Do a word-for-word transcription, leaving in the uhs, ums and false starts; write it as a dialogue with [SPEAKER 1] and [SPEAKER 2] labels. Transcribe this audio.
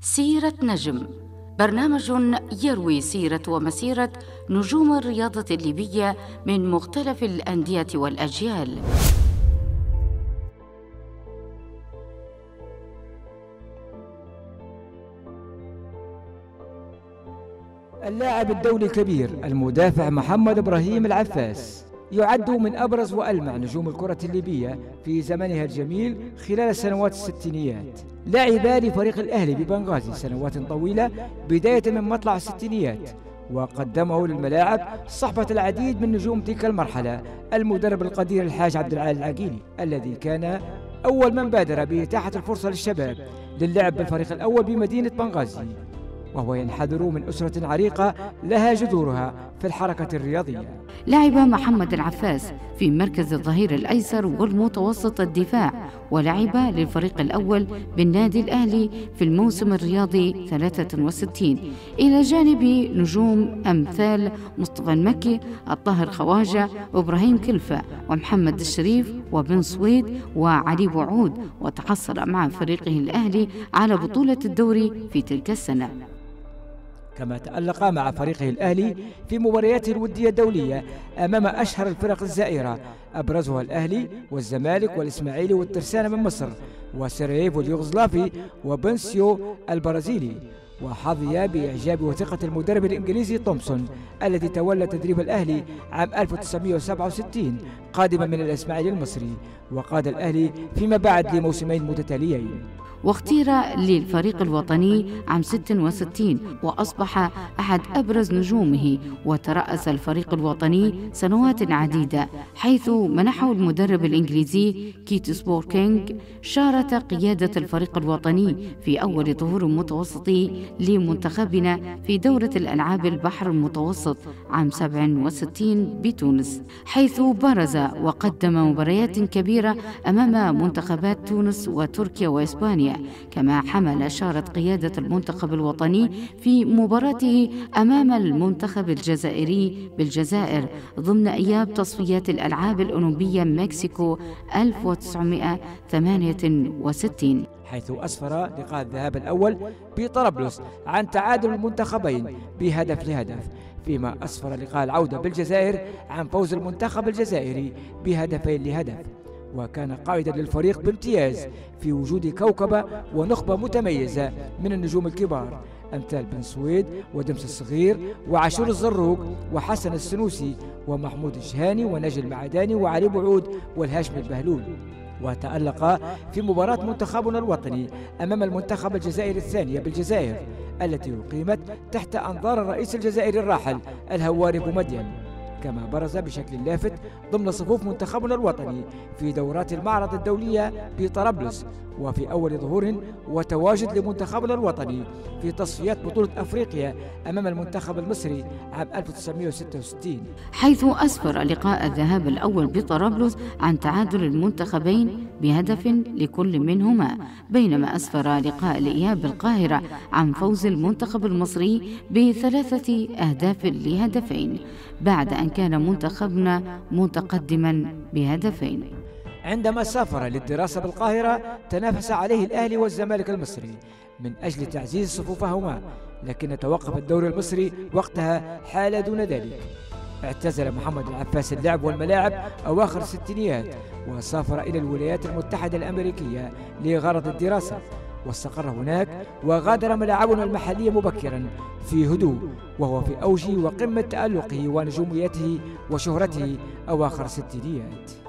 [SPEAKER 1] سيرة نجم، برنامج يروي سيرة ومسيرة نجوم الرياضة الليبية من مختلف الأندية والأجيال.
[SPEAKER 2] اللاعب الدولي الكبير المدافع محمد إبراهيم العفاس يعد من أبرز وألمع نجوم الكرة الليبية في زمنها الجميل خلال السنوات الستينيات. لعب لفريق الأهلي ببنغازي سنوات طويلة بداية من مطلع الستينيات، وقدمه للملاعب صحبة العديد من نجوم تلك المرحلة المدرب القدير الحاج عبد العال العقيلي، الذي كان أول من بادر بإتاحة الفرصة للشباب للعب بالفريق الأول بمدينة بنغازي، وهو ينحدر من أسرة عريقة لها جذورها في الحركة الرياضية.
[SPEAKER 1] لعب محمد العفاس في مركز الظهير الأيسر والمتوسط الدفاع، ولعب للفريق الأول بالنادي الأهلي في الموسم الرياضي ثلاثة وستين، إلى جانب نجوم أمثال مصطفى المكي، الطاهر خواجة، وإبراهيم كلفة، ومحمد الشريف، وبن سويد، وعلي بوعود، وتحصل مع فريقه الأهلي على بطولة الدوري في تلك السنة.
[SPEAKER 2] كما تألق مع فريقه الأهلي في مبارياته الودية الدولية أمام أشهر الفرق الزائرة، أبرزها الأهلي والزمالك والإسماعيلي والترسانة من مصر، وسراييفو اليوغوسلافي، وبنسيو البرازيلي. وحظي بإعجاب وثقة المدرب الإنجليزي تومسون الذي تولى تدريب الأهلي عام ألف وتسعمائة وسبعة وستين قادما من الإسماعيلي المصري، وقاد الأهلي فيما بعد لموسمين متتاليين.
[SPEAKER 1] واختير للفريق الوطني عام ستة وستين، وأصبح أحد أبرز نجومه، وترأس الفريق الوطني سنوات عديدة، حيث منحه المدرب الإنجليزي كيت سبوركينغ شارة قيادة الفريق الوطني في أول ظهور متوسطي لمنتخبنا في دورة الألعاب البحر المتوسط عام سبعة وستين بتونس، حيث برز وقدم مباريات كبيرة أمام منتخبات تونس وتركيا وإسبانيا. كما حمل شارة قيادة المنتخب الوطني في مباراته أمام المنتخب الجزائري بالجزائر ضمن إياب تصفيات الألعاب الأولمبية مكسيكو ألف وتسعمائة وثمانية وستين،
[SPEAKER 2] حيث أسفر لقاء الذهاب الأول بطرابلس عن تعادل المنتخبين بهدف لهدف، فيما أسفر لقاء العودة بالجزائر عن فوز المنتخب الجزائري بهدفين لهدف. وكان قائدا للفريق بامتياز في وجود كوكبة ونخبة متميزة من النجوم الكبار أمثال بن سويد ودمس الصغير وعاشور الزروق وحسن السنوسي ومحمود الشهاني ونجي المعداني وعلي بوعود والهاشم البهلول. وتألق في مباراة منتخبنا الوطني أمام المنتخب الجزائري الثانية بالجزائر التي أقيمت تحت أنظار الرئيس الجزائري الراحل الهواري بومدين. كما برز بشكل لافت ضمن صفوف منتخبنا الوطني في دورات المعرض الدولية بطرابلس، وفي أول ظهور وتواجد لمنتخبنا الوطني في تصفيات بطولة أفريقيا أمام المنتخب المصري عام ألف وتسعمائة وستة وستين،
[SPEAKER 1] حيث أسفر لقاء الذهاب الأول بطرابلس عن تعادل المنتخبين بهدف لكل منهما، بينما أسفر لقاء الإياب بالقاهرة عن فوز المنتخب المصري بثلاثة أهداف لهدفين، بعد أن كان منتخبنا متقدما بهدفين.
[SPEAKER 2] عندما سافر للدراسة بالقاهرة تنافس عليه الأهلي والزمالك المصري من أجل تعزيز صفوفهما، لكن توقف الدوري المصري وقتها حال دون ذلك. اعتزل محمد العفاس اللعب والملاعب أواخر الستينيات وسافر إلى الولايات المتحدة الأمريكية لغرض الدراسة، واستقر هناك وغادر ملاعبنا المحلية مبكرا في هدوء، وهو في أوج وقمة تألقه ونجوميته وشهرته أواخر الستينيات.